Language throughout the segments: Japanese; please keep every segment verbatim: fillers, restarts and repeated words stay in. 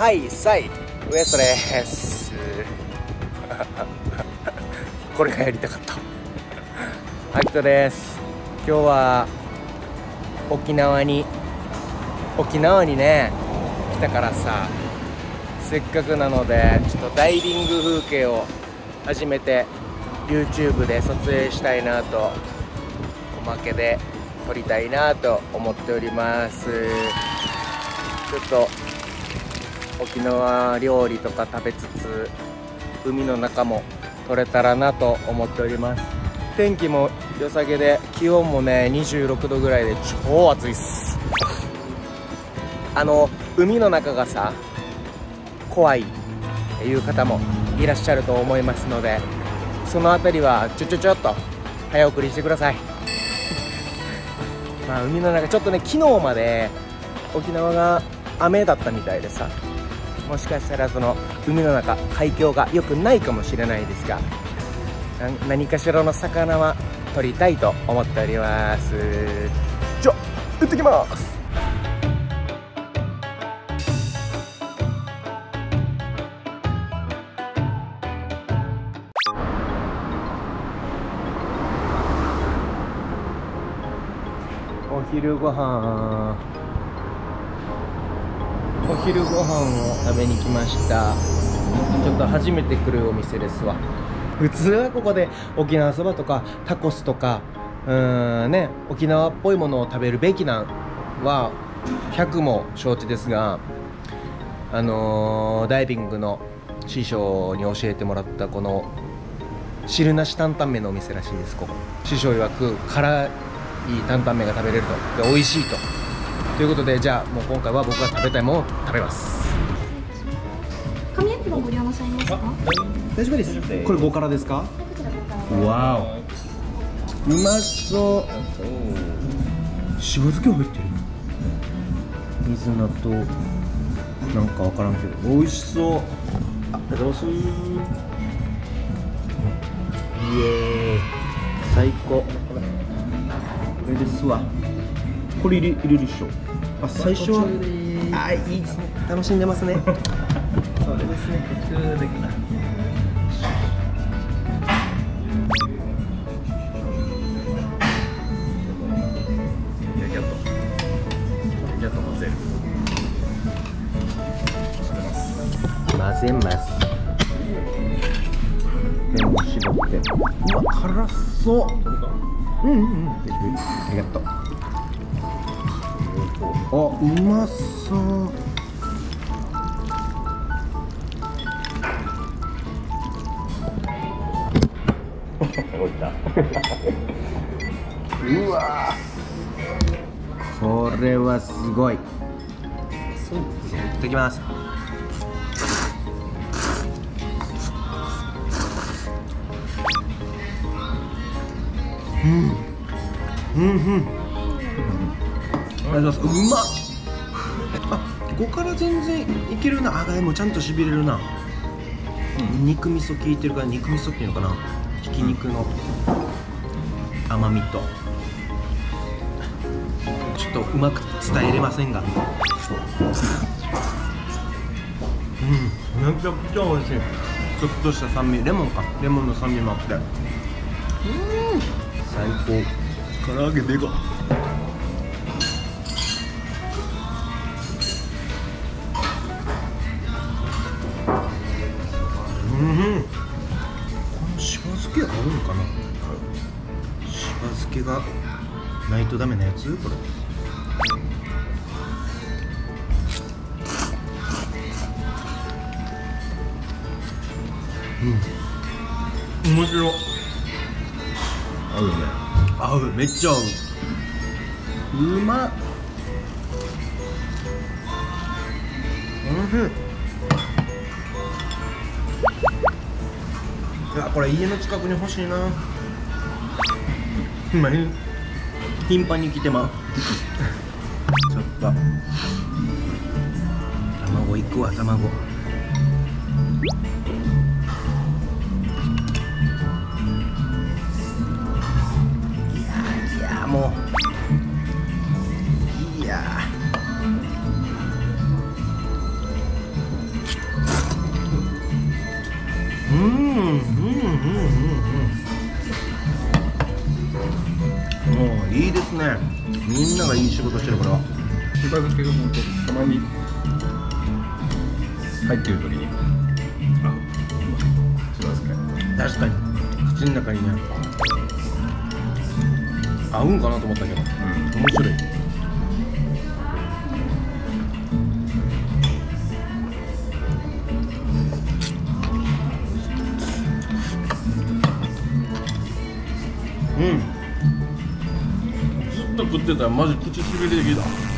はいさいウエストです。これがやりたかった。アキトです。今日は沖縄に沖縄にね来たからさ、せっかくなのでちょっとダイビング風景を初めて YouTube で撮影したいなと、おまけで撮りたいなと思っております。ちょっと沖縄料理とか食べつつ海の中も撮れたらなと思っております。天気も良さげで気温もねにじゅうろくどぐらいで超暑いっす。あの海の中がさ怖いっていう方もいらっしゃると思いますので、そのあたりはちょちょちょっと早送りしてください。まあ海の中ちょっとね、昨日まで沖縄が雨だったみたいでさ、もしかしたらその海の中海峡が良くないかもしれないですが、何かしらの魚は取りたいと思っております。じゃあ行ってきます。お昼ご飯お昼ご飯を食べに来ました。ちょっと初めて来るお店ですわ。普通はここで沖縄そばとかタコスとかうーんね、沖縄っぽいものを食べるべきなんはひゃくも承知ですが、あのー、ダイビングの師匠に教えてもらったこの汁なし担々麺のお店らしいです。ここ師匠曰く辛い担々麺が食べれると、で美味しいとということで、じゃあもう今回は僕が食べたいものを食べます。 紙エプロンご利用なさいますか？ 大丈夫です。これご辛ですか？わお、うまそう。しば漬け入ってる。水菜となんかわからんけど美味しそう。あ、どうする？イエーイ、最高。これですわ。これ入れ入れるでしょ。あ、最初はあ、いいですね。楽しんでますね。そうですね。途中できない。ギャッとギャッと混ぜる。混ぜます。レモン絞って。うわ、辛そう。うんうんうん。ありがとう。あ、うまそう。うわ、これはすごい。いただきます。うんうんうん、ありがとうございます。うまっ。あ、ここから全然いけるな。あ、でもちゃんとしびれるな。肉味噌効いてるから、肉味噌っていうのかな、ひき肉の甘みと、ちょっとうまく伝えれませんが、うん、めちゃくちゃ美味しい。ちょっとした酸味、レモンか、レモンの酸味もあって、うん、最高。唐揚げでかっ。うん、このしば漬け合うんかな。しば漬けがないとダメなやつこれ。うん、面白い。合うね。合う、めっちゃ合う。うまっ。おいしい。いや、これ家の近くに欲しいな。今頻繁に来てまう。ちょっと卵いくわ、卵。いやいや、もういやうんうんうんうん。もういいですね。みんながいい仕事してる。これはしばらくけどもたまに入ってる時にあしばらく確かに口の中にね合うんかなと思ったけど、うん、面白い。うん、ずっと食ってたらマジ口しびれてきた。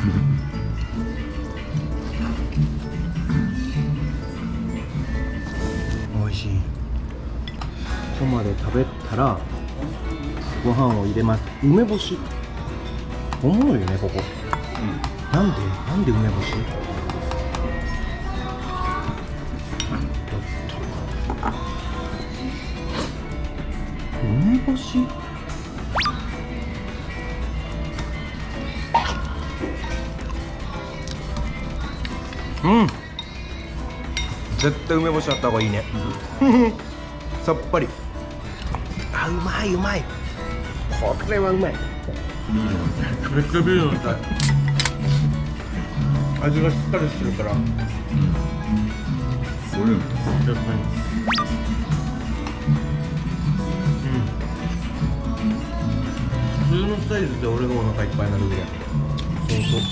美味しい。ここまで食べたらご飯を入れます。梅干しおもろいよねここ、うん、なんでなんで梅干し。梅干しうん、絶対梅干しあった方がいいね。さっぱり。あ、うまいうまい。これはうまい。 ビール飲みたい。 めっちゃビール飲みたい。味がしっかりしてるから。うん。 ボリューム。 確かに。うん。普通のサイズで俺がお腹いっぱいになるぐらい。そうそう。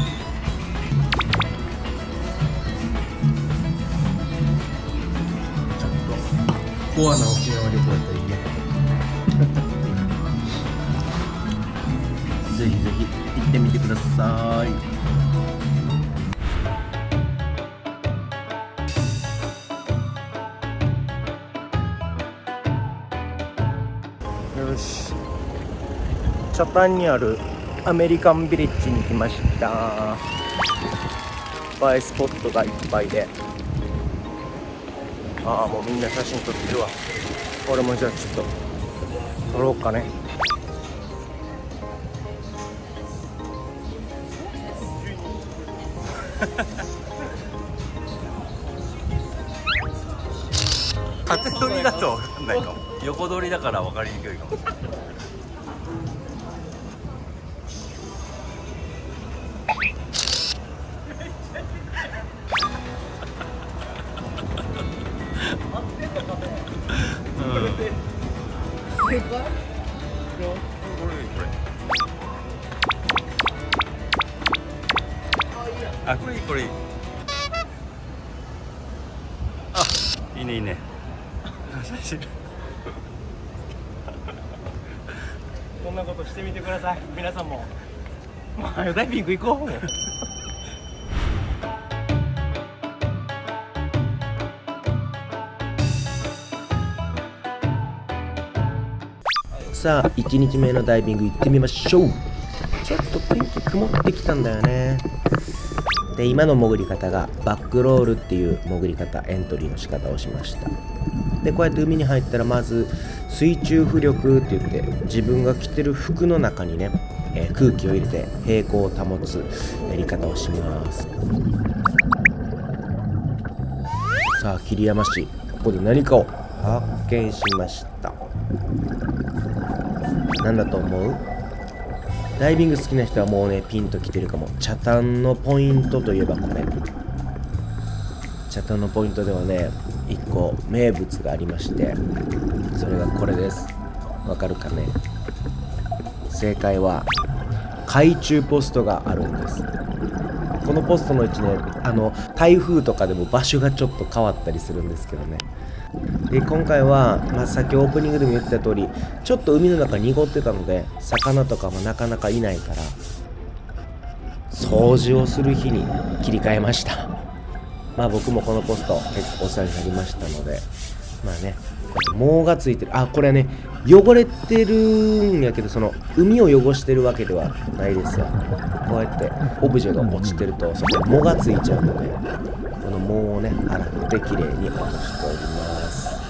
コアな沖縄旅行やったらいいね。ぜひぜひ行ってみてください。よし、北谷にあるアメリカンビレッジに来ました。映えスポットがいっぱいで、ああもうみんな写真撮ってるわ。俺もじゃあちょっと撮ろうかね。 縦撮りだと分かんないかも。横撮りだから分かりにくいかもしれない。あ、これいいこれいい。あ、いいねいいね。 こんなことしてみてください。皆さんも。もうダイビング行こう。さあいちにちめのダイビング行ってみましょう。ちょっと天気曇ってきたんだよね。で今の潜り方がバックロールっていう潜り方、エントリーの仕方をしました。でこうやって海に入ったらまず水中浮力って言って自分が着てる服の中にね、えー、空気を入れて平行を保つやり方をします。さあ桐山市、ここで何かを発見しました。何だと思う？ダイビング好きな人はもうねピンときてるかも。北谷のポイントといえばこれ。北谷のポイントではねいっこ名物がありまして、それがこれです。わかるかね？正解は海中ポストがあるんです。このポストの位置ね、あの台風とかでも場所がちょっと変わったりするんですけどね。で今回は、まあ、さっきオープニングでも言ってた通りちょっと海の中濁ってたので魚とかもなかなかいないから掃除をする日に切り替えました。まあ僕もこのポスト結構お世話になりましたので、まあね藻がついてる。あ、これね汚れてるんやけどその海を汚してるわけではないですよ。こうやってオブジェが落ちてるとそこに藻がついちゃうのでこの藻をね洗ってきれいに落としております。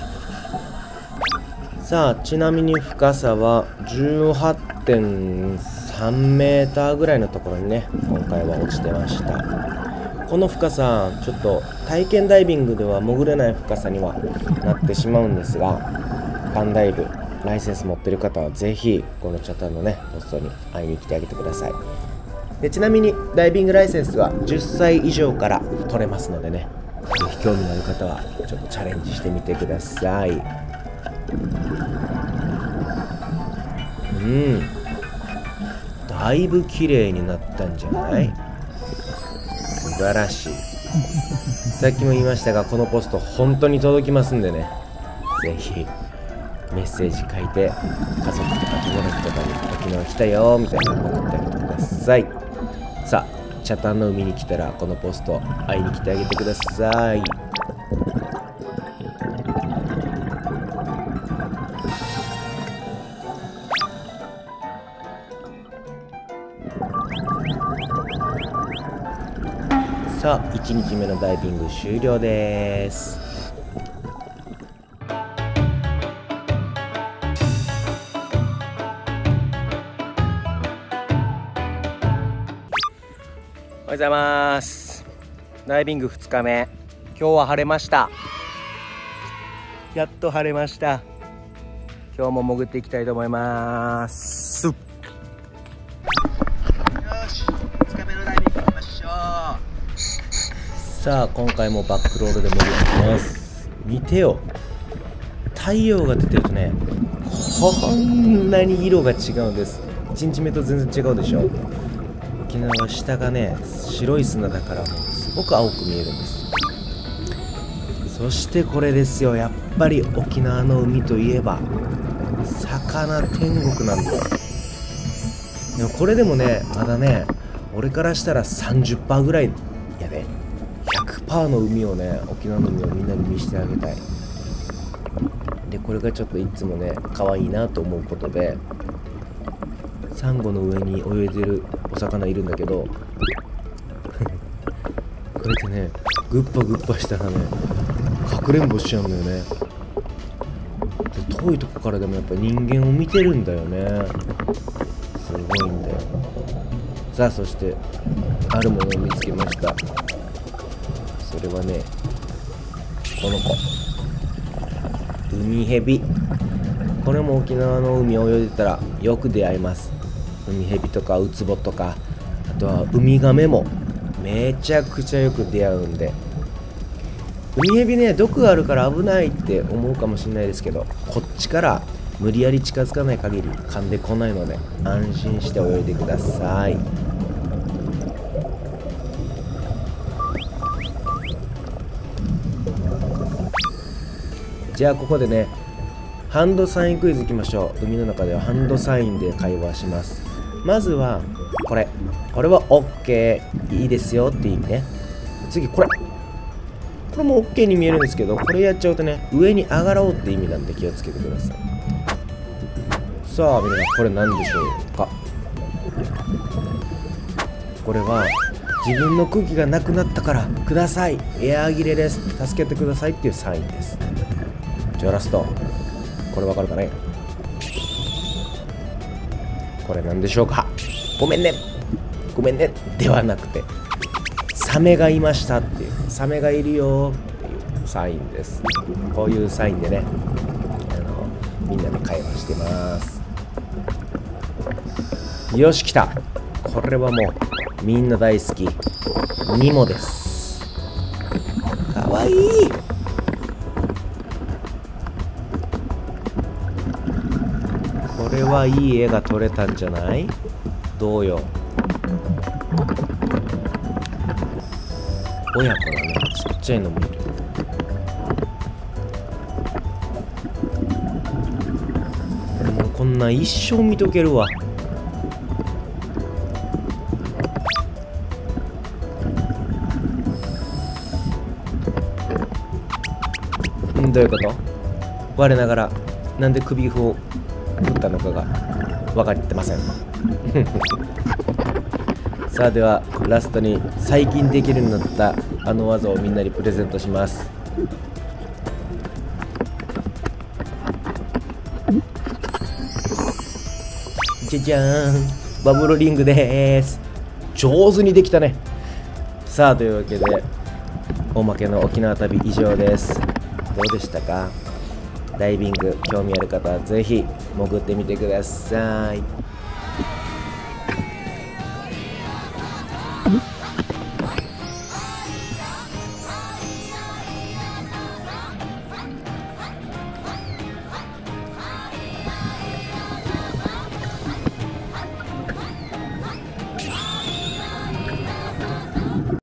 さあちなみに深さは じゅうはってんさんメーターぐらいのところにね今回は落ちてました。ここの深さちょっと体験ダイビングでは潜れない深さにはなってしまうんですが、ファンダイブライセンス持ってる方はぜひこの北谷のねポストに会いに来てあげてください。でちなみにダイビングライセンスはじゅっさい以上から取れますのでね、ぜひ興味のある方はちょっとチャレンジしてみてください。うん、だいぶ綺麗になったんじゃない？素晴らしい。さっきも言いましたが、このポスト本当に届きますんでね、ぜひメッセージ書いて家族とか友達とかに沖縄来たよみたいなの送ってあげてください。さあ北谷の海に来たらこのポスト会いに来てあげてください。さあいちにちめのダイビング終了です。おはようございます。ダイビングふつかめ、今日は晴れました。やっと晴れました。今日も潜っていきたいと思います。よし、ふつかめのダイビング行きましょう。さあ今回もバックロールで潜ります。見てよ、太陽が出てるとね、こんなに色が違うんです。いちにちめと全然違うでしょ。沖縄は下がね白い砂だからもうすごく青く見えるんです。そしてこれですよ、やっぱり沖縄の海といえば魚天国なんです。でもこれでもねまだね、俺からしたら さんじゅっパーセント ぐらいやで、 ひゃくパーセント の海をね、沖縄の海をみんなに見せてあげたい。でこれがちょっといつもね可愛いなと思うことで、サンゴの上に泳いでるお魚いるんだけどこうやってねグッパグッパしたらねかくれんぼしちゃうんだよね。で遠いとこからでもやっぱ人間を見てるんだよね。すごいんだよ。さあそしてあるものを見つけました。それはねこの子、ウミヘビ。これも沖縄の海を泳いでたらよく出会います。ウミヘビとかウツボとか、あとはウミガメもめちゃくちゃよく出会うんで、ウミヘビね毒があるから危ないって思うかもしれないですけど、こっちから無理やり近づかない限り噛んでこないので安心して泳いでください。じゃあここでねハンドサインクイズいきましょう。海の中ではハンドサインで会話します。まずはこれ、これは OK、 いいですよって意味ね。次これ、これも OK に見えるんですけど、これやっちゃうとね上に上がろうって意味なんで気をつけてください。さあ皆さんこれ何でしょうか。これは自分の空気がなくなったからください、エアー切れです、助けてくださいっていうサインです。じゃあラスト、これわかるかね。これ何でしょうか。ごめんねごめんねではなくて、サメがいましたっていう、サメがいるよっていうサインです。こういうサインでねあのみんなで会話してます。よし来た。これはもうみんな大好きニモです。かわいい。これはいい絵が撮れたんじゃない？どうよ。親子だね、ちっちゃいのもいる。これもうこんな一生見とけるわ。んどういうこと？我ながらなんで首を振ったのかが分かってませんさあではラストに最近できるようになったあの技をみんなにプレゼントします。じゃじゃーん、バブルリングでーす。上手にできたね。 さあというわけでおまけの沖縄旅以上です。どうでしたか？ダイビング興味ある方はぜひ潜ってみてください。